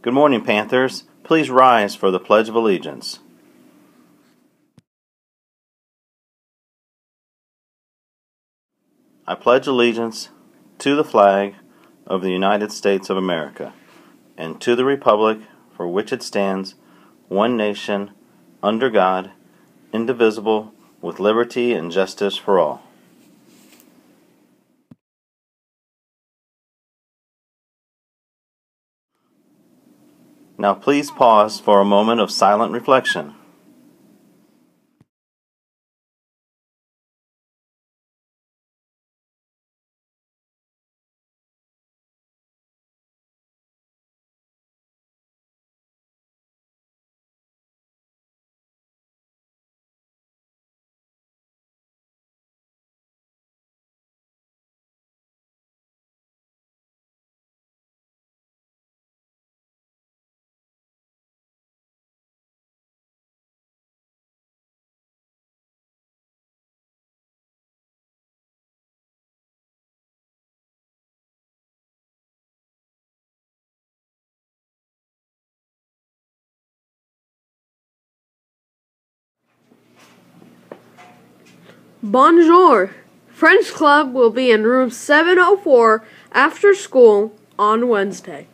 Good morning, Panthers. Please rise for the Pledge of Allegiance. I pledge allegiance to the flag of the United States of America and to the republic for which it stands, one nation, under God, indivisible, with liberty and justice for all. Now please pause for a moment of silent reflection. Bonjour! French Club will be in room 704 after school on Wednesday.